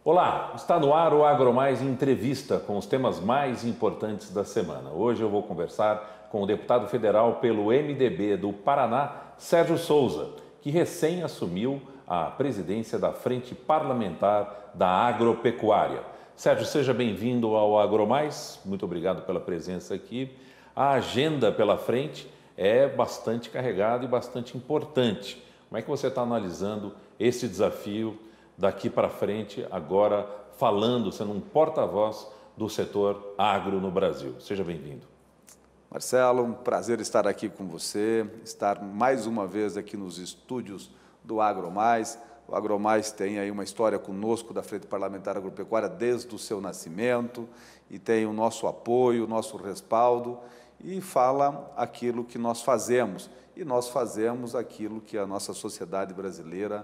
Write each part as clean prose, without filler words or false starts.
Olá, está no ar o AgroMais Entrevista com os temas mais importantes da semana. Hoje eu vou conversar com o deputado federal pelo MDB do Paraná, Sérgio Souza, que recém assumiu a presidência da Frente Parlamentar da Agropecuária. Sérgio, seja bem-vindo ao AgroMais, muito obrigado pela presença aqui. A agenda pela frente é bastante carregada e bastante importante. Como é que você está analisando esse desafio daqui para frente, agora falando, sendo um porta-voz do setor agro no Brasil? Seja bem-vindo. Marcelo, um prazer estar aqui com você, estar mais uma vez aqui nos estúdios do AgroMais. O AgroMais tem aí uma história conosco da Frente Parlamentar Agropecuária desde o seu nascimento e tem o nosso apoio, o nosso respaldo e fala aquilo que nós fazemos. E nós fazemos aquilo que a nossa sociedade brasileira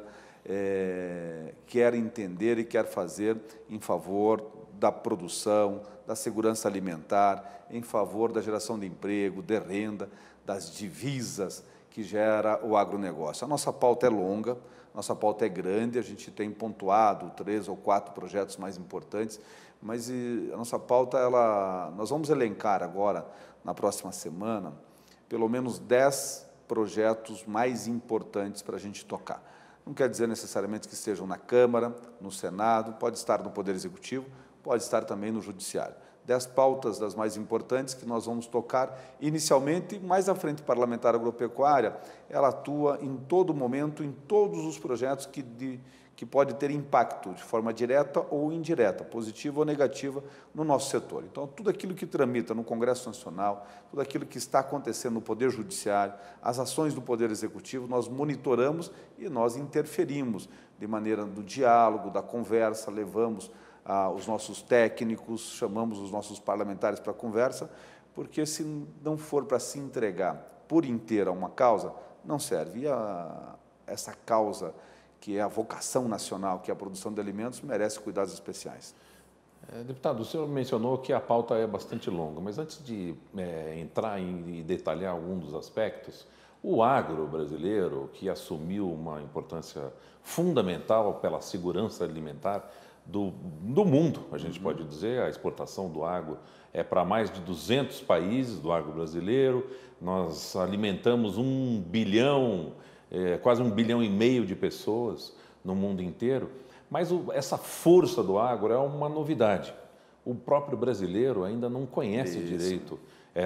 quer entender e quer fazer em favor da produção, da segurança alimentar, em favor da geração de emprego, de renda, das divisas que gera o agronegócio. A nossa pauta é longa, nossa pauta é grande, a gente tem pontuado 3 ou 4 projetos mais importantes, mas a nossa pauta, nós vamos elencar agora, na próxima semana, pelo menos 10 projetos mais importantes para a gente tocar. Não quer dizer necessariamente que estejam na Câmara, no Senado, pode estar no Poder Executivo, pode estar também no Judiciário. 10 pautas das mais importantes que nós vamos tocar inicialmente, mas a Frente Parlamentar Agropecuária, ela atua em todo momento, em todos os projetos que pode ter impacto de forma direta ou indireta, positiva ou negativa no nosso setor. Então, tudo aquilo que tramita no Congresso Nacional, tudo aquilo que está acontecendo no Poder Judiciário, as ações do Poder Executivo, nós monitoramos e nós interferimos de maneira do diálogo, da conversa, levamos os nossos técnicos, chamamos os nossos parlamentares para a conversa, porque se não for para se entregar por inteira a uma causa, não serve. E essa causa, que é a vocação nacional, que é a produção de alimentos, merece cuidados especiais. Deputado, o senhor mencionou que a pauta é bastante longa, mas antes de entrar e detalhar algum dos aspectos, o agro brasileiro, que assumiu uma importância fundamental pela segurança alimentar do mundo, a gente pode dizer, a exportação do agro é para mais de 200 países do agro brasileiro, nós alimentamos 1 bilhão, quase 1,5 bilhão de pessoas no mundo inteiro, mas essa força do agro é uma novidade. O próprio brasileiro ainda não conhece direito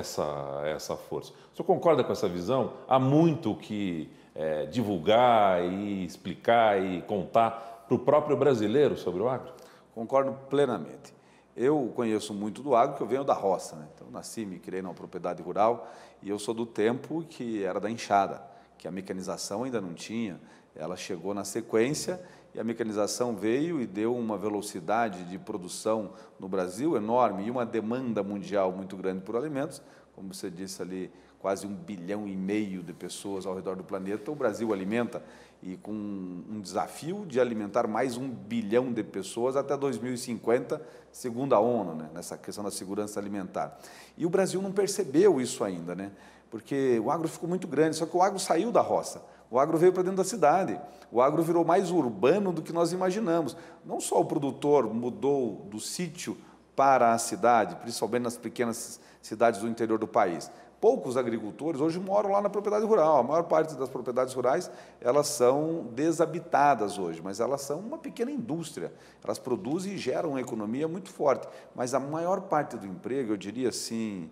essa força. O senhor concorda com essa visão? Há muito que divulgar e explicar e contar para o próprio brasileiro sobre o agro? Concordo plenamente. Eu conheço muito do agro, porque eu venho da roça, né? Então, nasci, me criei numa propriedade rural e eu sou do tempo que era da enxada, que a mecanização ainda não tinha. Ela chegou na sequência e a mecanização veio e deu uma velocidade de produção no Brasil enorme e uma demanda mundial muito grande por alimentos. Como você disse ali, quase 1,5 bilhão de pessoas ao redor do planeta. O Brasil alimenta, e com um desafio de alimentar mais 1 bilhão de pessoas até 2050, segundo a ONU, né, nessa questão da segurança alimentar. E o Brasil não percebeu isso ainda, né, porque o agro ficou muito grande, só que o agro saiu da roça. O agro veio para dentro da cidade, o agro virou mais urbano do que nós imaginamos. Não só o produtor mudou do sítio para a cidade, principalmente nas pequenas cidades do interior do país. Poucos agricultores hoje moram lá na propriedade rural. A maior parte das propriedades rurais, elas são desabitadas hoje, mas elas são uma pequena indústria. Elas produzem e geram uma economia muito forte. Mas a maior parte do emprego, eu diria assim,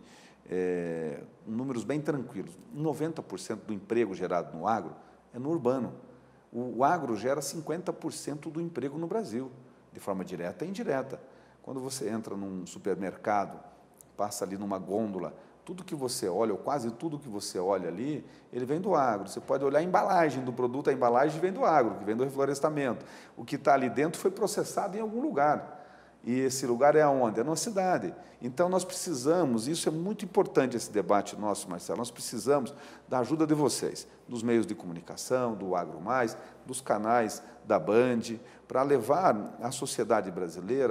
números bem tranquilos, 90% do emprego gerado no agro é no urbano. O agro gera 50% do emprego no Brasil, de forma direta e indireta. Quando você entra num supermercado, passa ali numa gôndola, tudo que você olha, ou quase tudo que você olha ali, ele vem do agro. Você pode olhar a embalagem do produto, a embalagem vem do agro, que vem do reflorestamento. O que está ali dentro foi processado em algum lugar. E esse lugar é aonde? É na cidade. Então, nós precisamos, isso é muito importante, esse debate nosso, Marcelo, nós precisamos da ajuda de vocês, dos meios de comunicação, do AgroMais, dos canais da Band, para levar à sociedade brasileira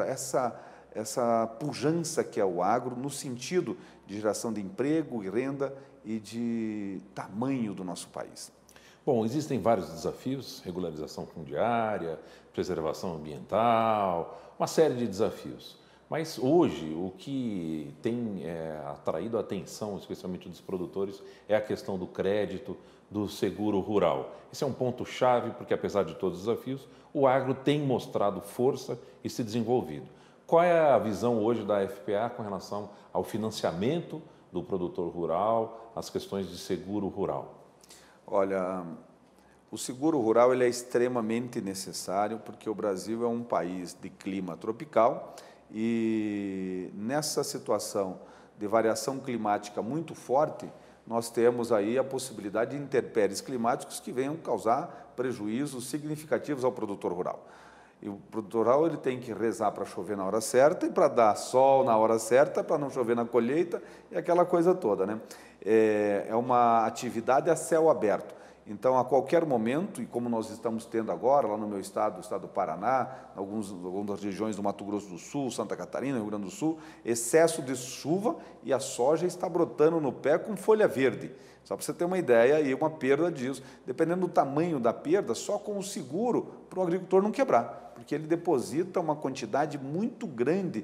essa pujança que é o agro, no sentido de geração de emprego e renda e de tamanho do nosso país. Bom, existem vários desafios, regularização fundiária, preservação ambiental, uma série de desafios. Mas hoje o que tem atraído a atenção, especialmente dos produtores, é a questão do crédito, do seguro rural. Esse é um ponto-chave porque, apesar de todos os desafios, o agro tem mostrado força e se desenvolvido. Qual é a visão hoje da FPA com relação ao financiamento do produtor rural, as questões de seguro rural? Olha, o seguro rural ele é extremamente necessário porque o Brasil é um país de clima tropical e nessa situação de variação climática muito forte, nós temos aí a possibilidade de intempéries climáticos que venham causar prejuízos significativos ao produtor rural. E o produtor rural ele tem que rezar para chover na hora certa e para dar sol na hora certa, para não chover na colheita e aquela coisa toda, né? É uma atividade a céu aberto. Então, a qualquer momento, e como nós estamos tendo agora, lá no meu estado, o estado do Paraná, algumas regiões do Mato Grosso do Sul, Santa Catarina, Rio Grande do Sul, excesso de chuva e a soja está brotando no pé com folha verde. Só para você ter uma ideia e uma perda disso. Dependendo do tamanho da perda, só com o seguro para o agricultor não quebrar, porque ele deposita uma quantidade muito grande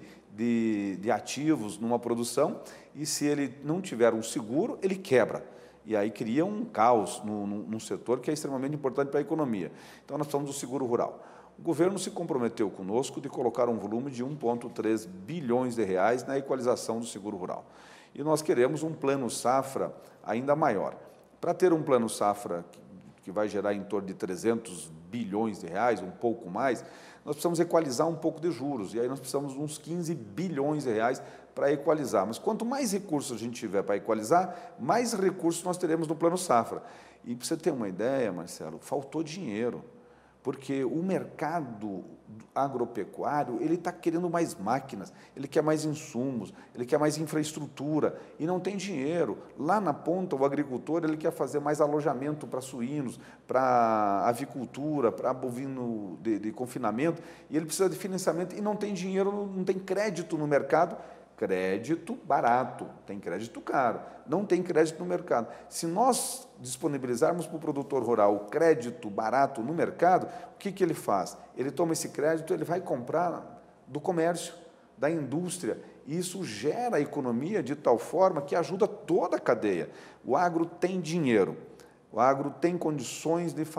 de ativos numa produção e se ele não tiver um seguro, ele quebra. E aí cria um caos num setor que é extremamente importante para a economia. Então, nós falamos do seguro rural. O governo se comprometeu conosco de colocar um volume de 1,3 bilhões de reais na equalização do seguro rural. E nós queremos um plano safra ainda maior. Para ter um plano safra que vai gerar em torno de 300 bilhões de reais, um pouco mais, nós precisamos equalizar um pouco de juros, e aí nós precisamos de uns 15 bilhões de reais para equalizar. Mas quanto mais recursos a gente tiver para equalizar, mais recursos nós teremos no Plano Safra. E para você ter uma ideia, Marcelo, faltou dinheiro, porque o mercado agropecuário ele está querendo mais máquinas, ele quer mais insumos, ele quer mais infraestrutura e não tem dinheiro. Lá na ponta, o agricultor ele quer fazer mais alojamento para suínos, para avicultura, para bovino de confinamento, e ele precisa de financiamento e não tem dinheiro, não tem crédito no mercado. Crédito barato, tem crédito caro, não tem crédito no mercado. Se nós disponibilizarmos para o produtor rural o crédito barato no mercado, o que ele faz? Ele toma esse crédito, ele vai comprar do comércio, da indústria, e isso gera a economia de tal forma que ajuda toda a cadeia. O agro tem dinheiro, o agro tem condições de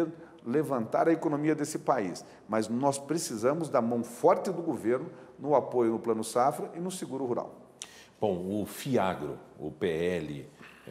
levantar a economia desse país, mas nós precisamos da mão forte do governo no apoio no Plano Safra e no seguro rural. Bom, o FIAGRO, o PL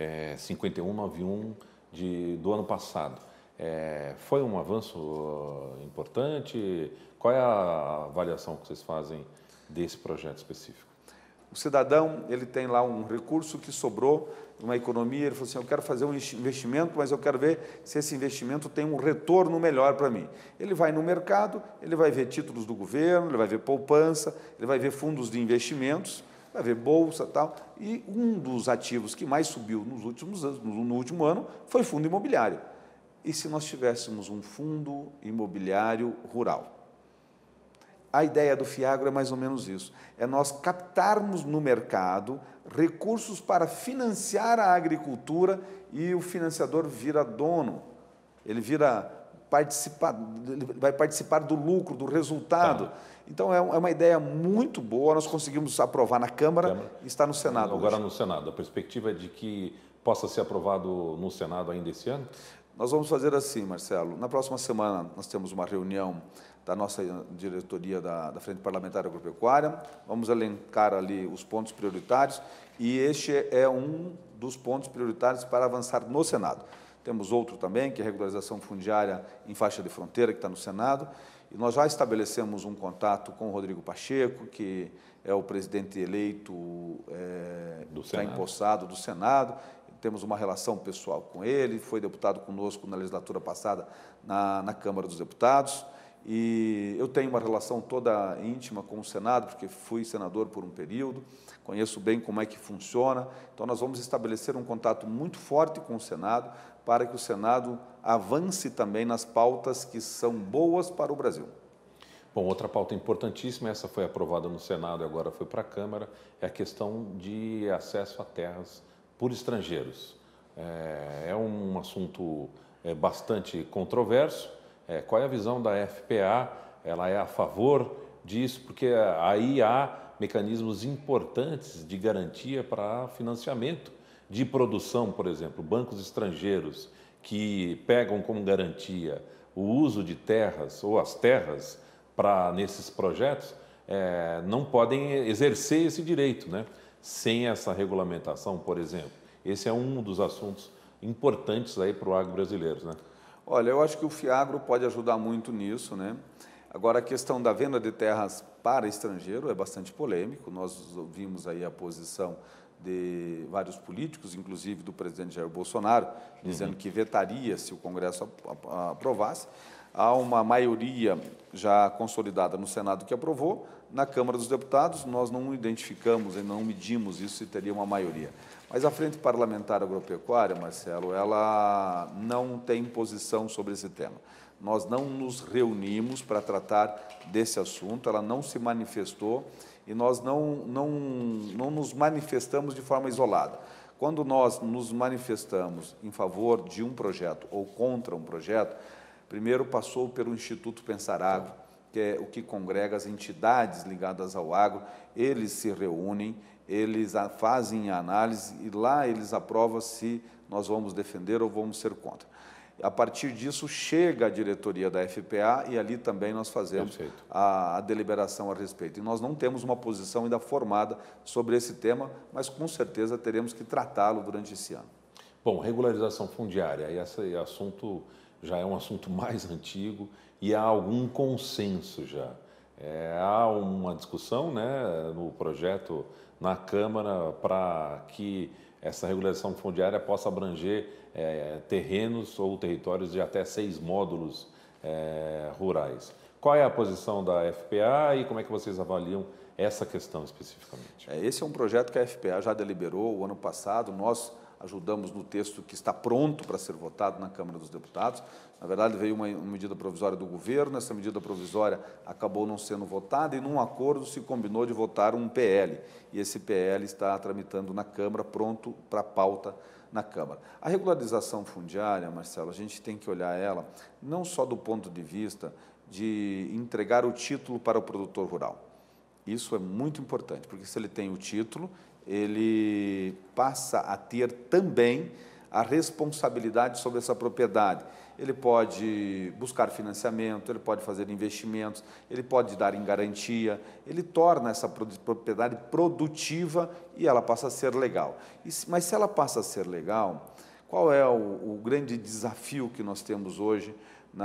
5191 do ano passado, foi um avanço importante? Qual é a avaliação que vocês fazem desse projeto específico? O cidadão, ele tem lá um recurso que sobrou, uma economia, ele falou assim, eu quero fazer um investimento, mas eu quero ver se esse investimento tem um retorno melhor para mim. Ele vai no mercado, ele vai ver títulos do governo, ele vai ver poupança, ele vai ver fundos de investimentos, vai ver bolsa e tal, e um dos ativos que mais subiu nos últimos anos, no último ano, foi fundo imobiliário. E se nós tivéssemos um fundo imobiliário rural? A ideia do FIAGRO é mais ou menos isso, é nós captarmos no mercado recursos para financiar a agricultura e o financiador vira dono, ele vai participar do lucro, do resultado. Tá. Então, é uma ideia muito boa, nós conseguimos aprovar na Câmara e está no Senado agora hoje. No Senado, a perspectiva é de que possa ser aprovado no Senado ainda esse ano? Nós vamos fazer assim, Marcelo, na próxima semana nós temos uma reunião da nossa diretoria da Frente Parlamentar Agropecuária, vamos elencar ali os pontos prioritários e este é um dos pontos prioritários para avançar no Senado. Temos outro também, que é a regularização fundiária em faixa de fronteira, que está no Senado, e nós já estabelecemos um contato com o Rodrigo Pacheco, que é o presidente eleito, já empossado do Senado, temos uma relação pessoal com ele, foi deputado conosco na legislatura passada na Câmara dos Deputados, e eu tenho uma relação toda íntima com o Senado, porque fui senador por um período, conheço bem como é que funciona, então nós vamos estabelecer um contato muito forte com o Senado, para que o Senado avance também nas pautas que são boas para o Brasil. Bom, outra pauta importantíssima, essa foi aprovada no Senado e agora foi para a Câmara, é a questão de acesso a terras por estrangeiros. É um assunto bastante controverso. Qual é a visão da FPA? Ela é a favor disso? Porque aí há mecanismos importantes de garantia para financiamento de produção, por exemplo, bancos estrangeiros que pegam como garantia o uso de terras ou as terras nesses projetos, não podem exercer esse direito, né? Sem essa regulamentação, por exemplo. Esse é um dos assuntos importantes aí para o agro brasileiro, né? Olha, eu acho que o FIAGRO pode ajudar muito nisso, né? Agora, a questão da venda de terras para estrangeiro é bastante polêmico. Nós ouvimos aí a posição de vários políticos, inclusive do presidente Jair Bolsonaro, dizendo que vetaria se o Congresso aprovasse. Há uma maioria já consolidada no Senado que aprovou. Na Câmara dos Deputados, nós não identificamos e não medimos isso se teria uma maioria. Mas a Frente Parlamentar Agropecuária, Marcelo, ela não tem posição sobre esse tema. Nós não nos reunimos para tratar desse assunto, ela não se manifestou e nós não nos manifestamos de forma isolada. Quando nós nos manifestamos em favor de um projeto ou contra um projeto, primeiro passou pelo Instituto Pensar Agro, que é o que congrega as entidades ligadas ao agro. Eles se reúnem, eles fazem a análise e lá eles aprovam se nós vamos defender ou vamos ser contra. A partir disso, chega a diretoria da FPA e ali também nós fazemos a deliberação a respeito. E nós não temos uma posição ainda formada sobre esse tema, mas com certeza teremos que tratá-lo durante esse ano. Bom, regularização fundiária, esse assunto já é um assunto mais antigo e há algum consenso já. Há uma discussão, né, no projeto na Câmara para que essa regularização fundiária possa abranger terrenos ou territórios de até 6 módulos rurais. Qual é a posição da FPA e como é que vocês avaliam essa questão especificamente? Esse é um projeto que a FPA já deliberou o ano passado. Nós ajudamos no texto que está pronto para ser votado na Câmara dos Deputados. Na verdade, veio uma medida provisória do governo, essa medida provisória acabou não sendo votada e, num acordo, se combinou de votar um PL. E esse PL está tramitando na Câmara, pronto para pauta na Câmara. A regularização fundiária, Marcelo, a gente tem que olhar ela não só do ponto de vista de entregar o título para o produtor rural. Isso é muito importante, porque se ele tem o título, ele passa a ter também a responsabilidade sobre essa propriedade. Ele pode buscar financiamento, ele pode fazer investimentos, ele pode dar em garantia, ele torna essa propriedade produtiva e ela passa a ser legal. Mas se ela passa a ser legal, qual é o grande desafio que nós temos hoje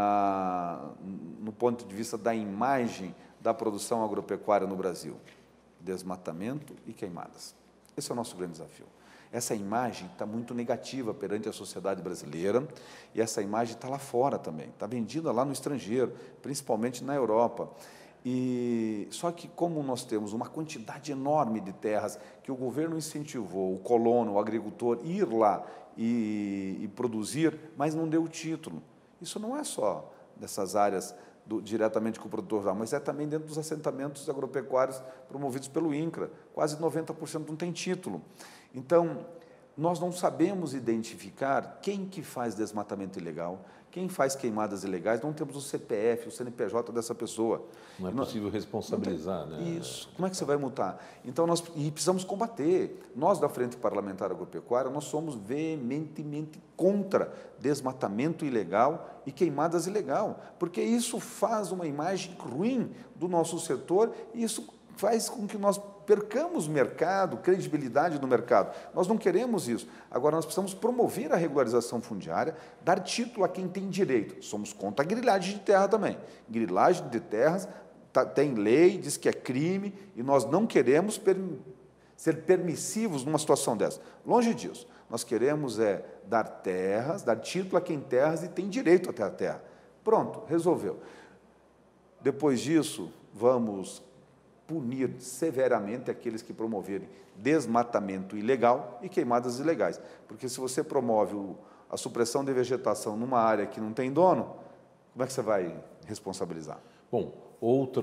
no ponto de vista da imagem da produção agropecuária no Brasil? Desmatamento e queimadas. Esse é o nosso grande desafio. Essa imagem está muito negativa perante a sociedade brasileira e essa imagem está lá fora também, está vendida lá no estrangeiro, principalmente na Europa. Só que como nós temos uma quantidade enorme de terras que o governo incentivou o colono, o agricultor, ir lá e produzir, mas não deu o título. Isso não é só dessas áreas diretamente com o produtor rural, mas é também dentro dos assentamentos agropecuários promovidos pelo INCRA. Quase 90% não tem título. Então, nós não sabemos identificar quem que faz desmatamento ilegal, quem faz queimadas ilegais, não temos o CPF, o CNPJ dessa pessoa. Não é possível responsabilizar, né? Isso. Como é que você vai multar? Então, nós precisamos combater. Nós, da Frente Parlamentar Agropecuária, nós somos veementemente contra desmatamento ilegal e queimadas ilegal, porque isso faz uma imagem ruim do nosso setor e isso faz com que nós percamos mercado, credibilidade no mercado. Nós não queremos isso. Agora, nós precisamos promover a regularização fundiária, dar título a quem tem direito. Somos contra a grilagem de terra também. Grilagem de terras tem lei, diz que é crime, e nós não queremos ser permissivos numa situação dessa. Longe disso. Nós queremos dar terras, dar título a quem tem terras e tem direito a ter a terra. Pronto, resolveu. Depois disso, vamos punir severamente aqueles que promoverem desmatamento ilegal e queimadas ilegais. Porque se você promove a supressão de vegetação numa área que não tem dono, como é que você vai responsabilizar? Bom, outra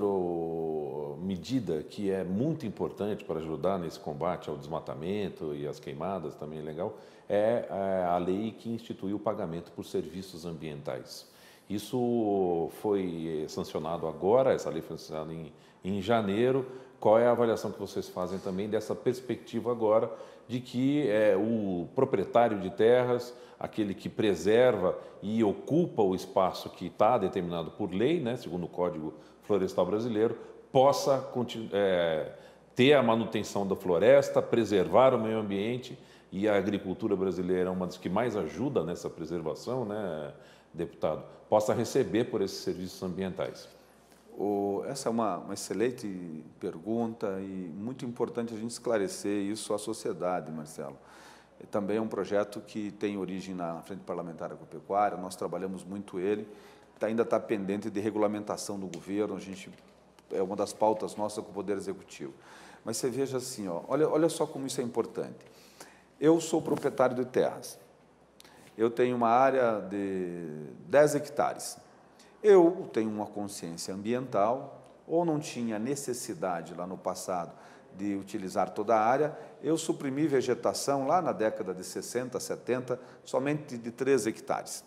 medida que é muito importante para ajudar nesse combate ao desmatamento e às queimadas, também é legal, é a lei que instituiu o pagamento por serviços ambientais. Isso foi sancionado agora, essa lei foi sancionada em janeiro. Qual é a avaliação que vocês fazem também dessa perspectiva agora de que o proprietário de terras, aquele que preserva e ocupa o espaço que está determinado por lei, né, segundo o Código Florestal Brasileiro, possa ter a manutenção da floresta, preservar o meio ambiente, e a agricultura brasileira é uma das que mais ajuda nessa preservação, né, deputado, possa receber por esses serviços ambientais. Essa é uma excelente pergunta e muito importante a gente esclarecer isso à sociedade, Marcelo. Também é um projeto que tem origem na Frente Parlamentar Agropecuária, nós trabalhamos muito ele, ainda está pendente de regulamentação do governo, é uma das pautas nossas com o Poder Executivo. Mas você veja assim, olha só como isso é importante. Eu sou proprietário de terras, eu tenho uma área de 10 hectares. Eu tenho uma consciência ambiental, ou não tinha necessidade lá no passado de utilizar toda a área, eu suprimi vegetação lá na década de 60, 70, somente de 3 hectares.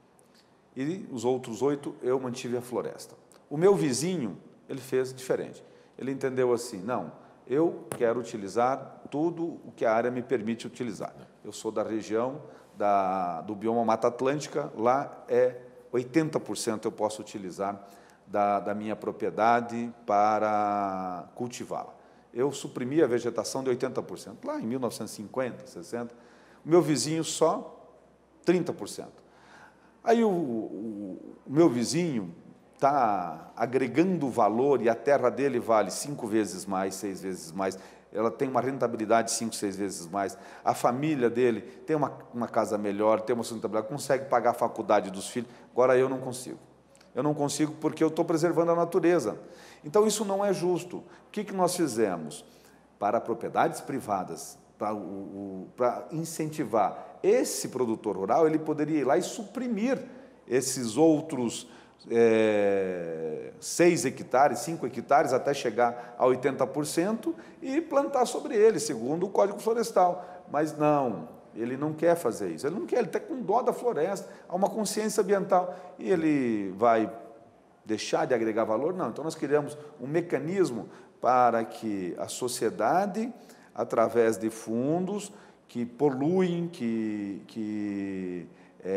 E os outros 8 eu mantive a floresta. O meu vizinho, ele fez diferente. Ele entendeu assim, não, eu quero utilizar tudo o que a área me permite utilizar. Eu sou da região do bioma Mata Atlântica, lá 80% eu posso utilizar da minha propriedade para cultivá-la. Eu suprimi a vegetação de 80%, lá em 1950, 60. O meu vizinho só 30%. Aí o meu vizinho está agregando valor e a terra dele vale 5 vezes mais, 6 vezes mais. Ela tem uma rentabilidade 5, 6 vezes mais. A família dele tem uma casa melhor, tem uma sustentabilidade, consegue pagar a faculdade dos filhos. Agora eu não consigo. Eu não consigo porque eu estou preservando a natureza. Então isso não é justo. O que nós fizemos? Para propriedades privadas, para incentivar esse produtor rural, ele poderia ir lá e suprimir esses outros 6 hectares, 5 hectares, até chegar a 80% e plantar sobre ele, segundo o Código Florestal. Mas não, ele não quer fazer isso, ele não quer, ele está com dó da floresta, há uma consciência ambiental, e ele vai deixar de agregar valor? Não, então nós criamos um mecanismo para que a sociedade, através de fundos que poluem, que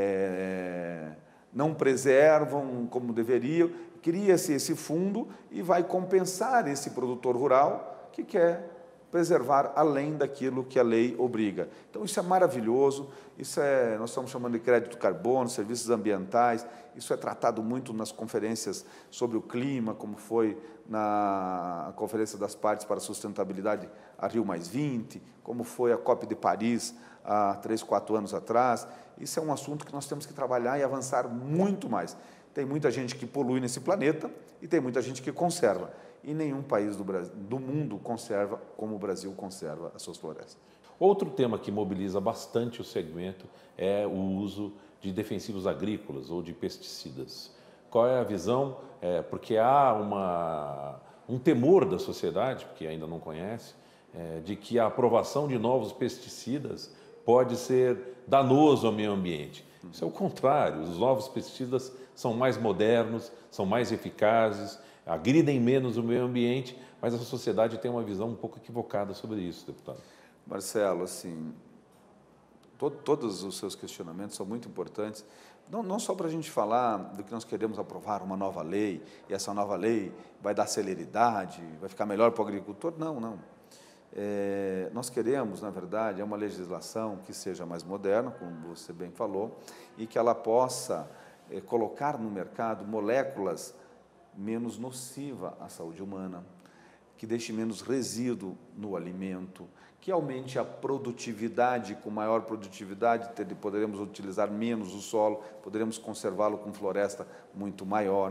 não preservam como deveriam, cria-se esse fundo e vai compensar esse produtor rural que quer preservar além daquilo que a lei obriga. Então, isso é maravilhoso, nós estamos chamando de crédito carbono, serviços ambientais, isso é tratado muito nas conferências sobre o clima, como foi na Conferência das Partes para a Sustentabilidade, a Rio+20, como foi a COP de Paris, há 3, 4 anos atrás. Isso é um assunto que nós temos que trabalhar e avançar muito mais. Tem muita gente que polui nesse planeta e tem muita gente que conserva. E nenhum país do mundo conserva como o Brasil conserva as suas florestas. Outro tema que mobiliza bastante o segmento é o uso de defensivos agrícolas ou de pesticidas. Qual é a visão? Porque há um temor da sociedade, que ainda não conhece, de que a aprovação de novos pesticidas pode ser danoso ao meio ambiente. Isso é o contrário, os novos pesticidas são mais modernos, são mais eficazes, agridem menos o meio ambiente, mas a sociedade tem uma visão um pouco equivocada sobre isso, deputado. Marcelo, assim, todos os seus questionamentos são muito importantes, não só para a gente falar do que nós queremos aprovar uma nova lei, e essa nova lei vai dar celeridade, vai ficar melhor para o agricultor, não. Nós queremos, na verdade, uma legislação que seja mais moderna, como você bem falou, e que ela possa colocar no mercado moléculas menos nocivas à saúde humana, que deixe menos resíduo no alimento, que aumente a produtividade, com maior produtividade poderemos utilizar menos o solo, poderemos conservá-lo com floresta muito maior.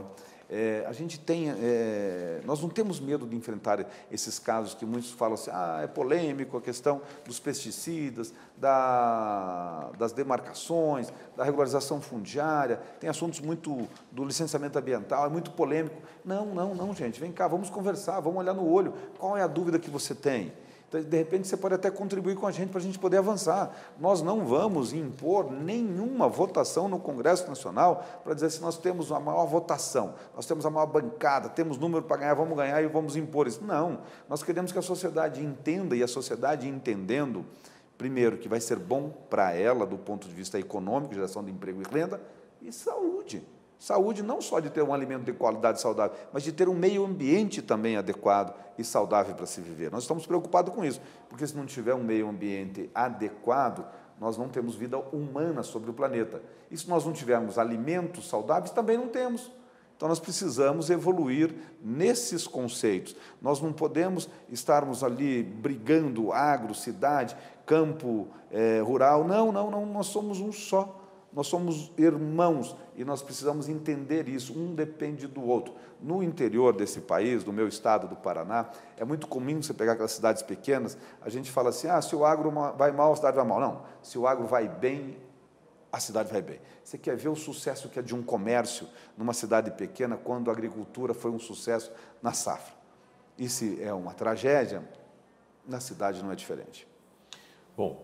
A gente tem, nós não temos medo de enfrentar esses casos que muitos falam assim, é polêmico a questão dos pesticidas, das demarcações, da regularização fundiária, tem assuntos muito do licenciamento ambiental, é muito polêmico. Não, gente, vem cá, vamos conversar, vamos olhar no olho, qual é a dúvida que você tem? Então, de repente, você pode até contribuir com a gente para a gente poder avançar. Nós não vamos impor nenhuma votação no Congresso Nacional para dizer se nós temos a maior votação, nós temos a maior bancada, temos número para ganhar e vamos impor isso. Não, nós queremos que a sociedade entenda, e a sociedade entendendo, primeiro, que vai ser bom para ela, do ponto de vista econômico, geração de emprego e renda, e saúde. Saúde não só de ter um alimento de qualidade saudável, mas de ter um meio ambiente também adequado e saudável para se viver. Nós estamos preocupados com isso, porque se não tiver um meio ambiente adequado, nós não temos vida humana sobre o planeta. E se nós não tivermos alimentos saudáveis, também não temos. Então, nós precisamos evoluir nesses conceitos. Nós não podemos estarmos ali brigando agro, cidade, campo, rural. Não, nós somos um só. Nós somos irmãos e nós precisamos entender isso, um depende do outro. No interior desse país, do meu estado, do Paraná, é muito comum você pegar aquelas cidades pequenas, a gente fala assim, se o agro vai mal, a cidade vai mal. Não, se o agro vai bem, a cidade vai bem. Você quer ver o sucesso que é de um comércio numa cidade pequena, quando a agricultura foi um sucesso na safra. E se é uma tragédia, na cidade não é diferente. Bom,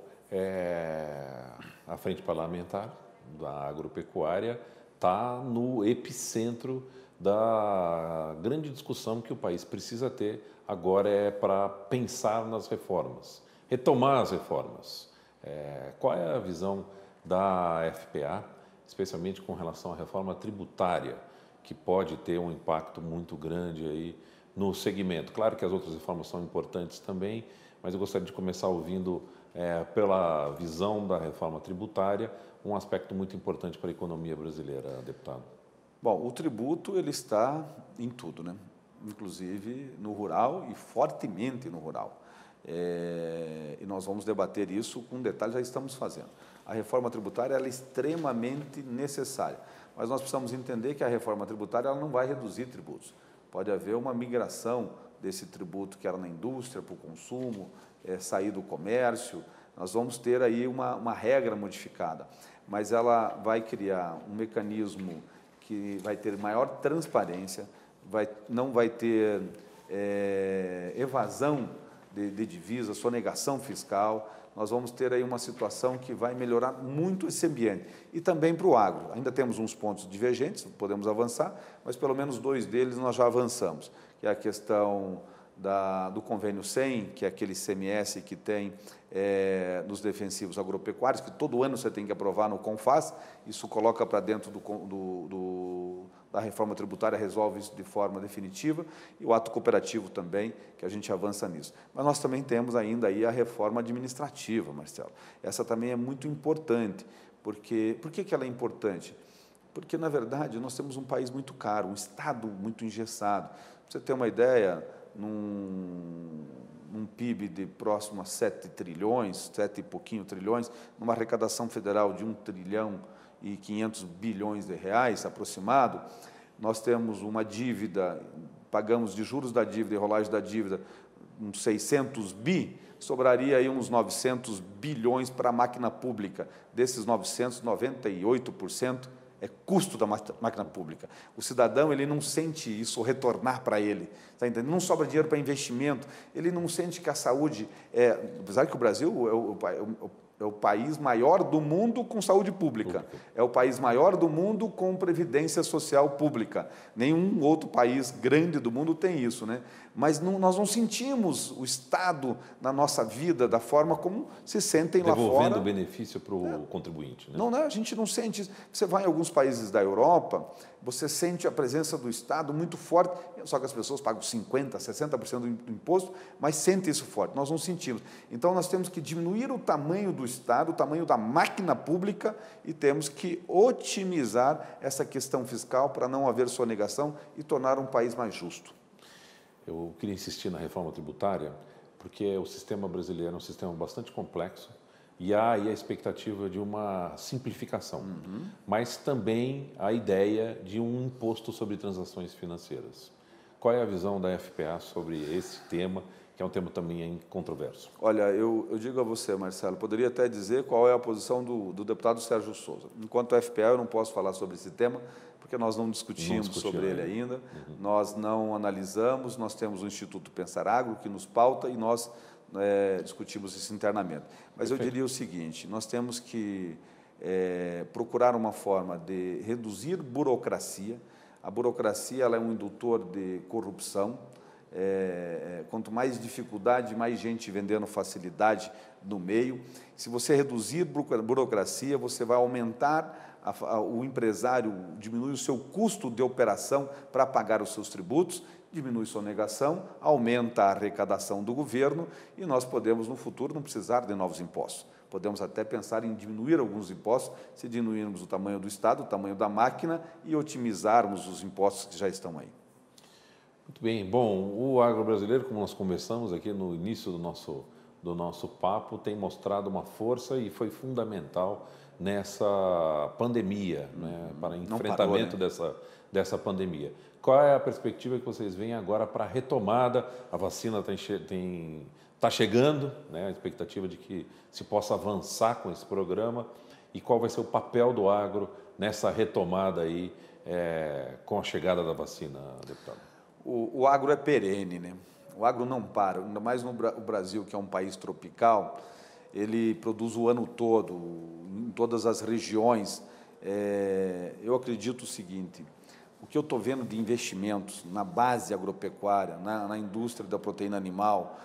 a frente parlamentar da agropecuária está no epicentro da grande discussão que o país precisa ter agora para pensar nas reformas, retomar as reformas. Qual é a visão da FPA, especialmente com relação à reforma tributária, que pode ter um impacto muito grande aí no segmento? Claro que as outras reformas são importantes também, mas eu gostaria de começar ouvindo, pela visão da reforma tributária, um aspecto muito importante para a economia brasileira, deputado. Bom, o tributo ele está em tudo, né? Inclusive no rural e fortemente no rural. E nós vamos debater isso com detalhes, já estamos fazendo. A reforma tributária ela é extremamente necessária, mas nós precisamos entender que a reforma tributária ela não vai reduzir tributos. Pode haver uma migração desse tributo que era na indústria para o consumo, sair do comércio. Nós vamos ter aí uma regra modificada, mas ela vai criar um mecanismo que vai ter maior transparência, não vai ter evasão de divisas, sonegação fiscal. Nós vamos ter aí uma situação que vai melhorar muito esse ambiente. E também para o agro. Ainda temos uns pontos divergentes, podemos avançar, mas pelo menos 2 deles nós já avançamos, que é a questão do convênio 100, que é aquele ICMS que tem nos defensivos agropecuários, que todo ano você tem que aprovar no CONFAS, isso coloca para dentro da reforma tributária, resolve isso de forma definitiva, e o ato cooperativo também, que a gente avança nisso. Mas nós também temos ainda aí a reforma administrativa, Marcelo. Essa também é muito importante, porque por que ela é importante? Porque, na verdade, nós temos um país muito caro, um Estado muito engessado. Para você ter uma ideia, num PIB de próximo a 7 trilhões, 7 e pouquinho trilhões, numa arrecadação federal de 1 trilhão e 500 bilhões de reais aproximado, nós temos uma dívida, pagamos de juros da dívida e rolagem da dívida, uns 600 bi, sobraria aí uns 900 bilhões para a máquina pública. Desses 900, 98% é custo da máquina pública. O cidadão ele não sente isso retornar para ele, tá entendendo? Não sobra dinheiro para investimento, ele não sente que a saúde apesar que o Brasil é o país maior do mundo com saúde pública, é o país maior do mundo com previdência social pública. Nenhum outro país grande do mundo tem isso, né? Mas nós não sentimos o Estado na nossa vida da forma como se sentem lá fora. Devolvendo benefício para o contribuinte, né? Não, a gente não sente isso. Você vai em alguns países da Europa, você sente a presença do Estado muito forte, só que as pessoas pagam 50%, 60% do imposto, mas sentem isso forte. Nós não sentimos. Então, nós temos que diminuir o tamanho do Estado, o tamanho da máquina pública e temos que otimizar essa questão fiscal para não haver sonegação e tornar um país mais justo. Eu queria insistir na reforma tributária, porque o sistema brasileiro é um sistema bastante complexo, E há aí a expectativa de uma simplificação, mas também a ideia de um imposto sobre transações financeiras. Qual é a visão da FPA sobre esse tema, que é um tema também controverso? Olha, eu digo a você, Marcelo, poderia até dizer qual é a posição do deputado Sérgio Souza. Enquanto FPA, eu não posso falar sobre esse tema, porque nós não discutimos sobre ele ainda, nós não analisamos, nós temos o Instituto Pensar Agro, que nos pauta, e nós discutimos isso internamente. Mas eu diria o seguinte, nós temos que procurar uma forma de reduzir burocracia. A burocracia ela é um indutor de corrupção. Quanto mais dificuldade, mais gente vendendo facilidade no meio. Se você reduzir burocracia, você vai aumentar o empresário, diminui o seu custo de operação para pagar os seus tributos, diminui sonegação, aumenta a arrecadação do governo e nós podemos, no futuro, não precisar de novos impostos. Podemos até pensar em diminuir alguns impostos, se diminuirmos o tamanho do Estado, o tamanho da máquina e otimizarmos os impostos que já estão aí. Muito bem. Bom, o agro brasileiro, como nós conversamos aqui no início do nosso papo, tem mostrado uma força e foi fundamental nessa pandemia, né, para enfrentamento dessa pandemia. Qual é a perspectiva que vocês veem agora para a retomada? A vacina está chegando, né, a expectativa de que se possa avançar com esse programa e qual vai ser o papel do agro nessa retomada aí com a chegada da vacina, deputado? O agro é perene, né? O agro não para, ainda mais no Brasil, que é um país tropical, ele produz o ano todo, em todas as regiões. Eu acredito o seguinte, o que eu estou vendo de investimentos na base agropecuária, na indústria da proteína animal,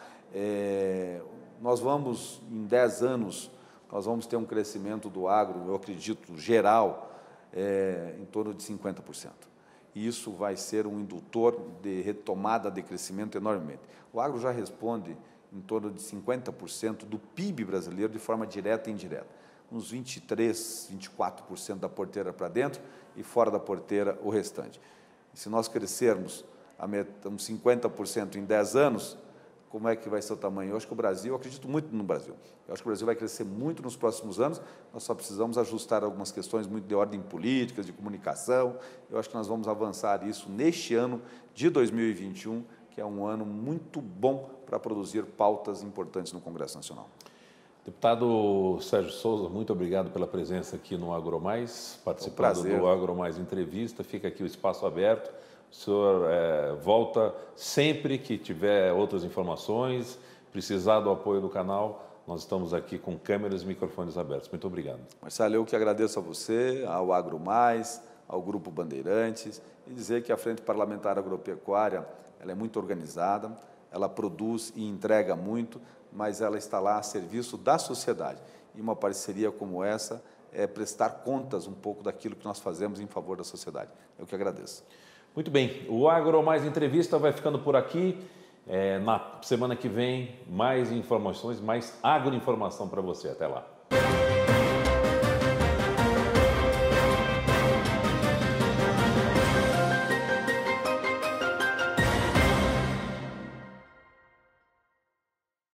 nós vamos, em 10 anos, nós vamos ter um crescimento do agro, eu acredito, geral, em torno de 50%. E isso vai ser um indutor de retomada de crescimento enormemente. O agro já responde em torno de 50% do PIB brasileiro de forma direta e indireta. Uns 23%, 24% da porteira para dentro e fora da porteira o restante. E se nós crescermos uns 50% em 10 anos, como é que vai ser o tamanho? Eu acho que o Brasil, eu acredito muito no Brasil. Eu acho que o Brasil vai crescer muito nos próximos anos, nós só precisamos ajustar algumas questões muito de ordem política, de comunicação. Eu acho que nós vamos avançar isso neste ano de 2021, que é um ano muito bom para produzir pautas importantes no Congresso Nacional. Deputado Sérgio Souza, muito obrigado pela presença aqui no AgroMais, participando do AgroMais Entrevista. Fica aqui o espaço aberto. O senhor volta sempre que tiver outras informações, precisar do apoio do canal, nós estamos aqui com câmeras e microfones abertos. Muito obrigado. Marcelo, eu que agradeço a você, ao AgroMais, ao Grupo Bandeirantes, e dizer que a Frente Parlamentar Agropecuária ela é muito organizada, ela produz e entrega muito, mas ela está lá a serviço da sociedade. E uma parceria como essa é prestar contas um pouco daquilo que nós fazemos em favor da sociedade. Eu que agradeço. Muito bem, o AgroMais Entrevista vai ficando por aqui. Na semana que vem, mais informações, mais agroinformação para você. Até lá.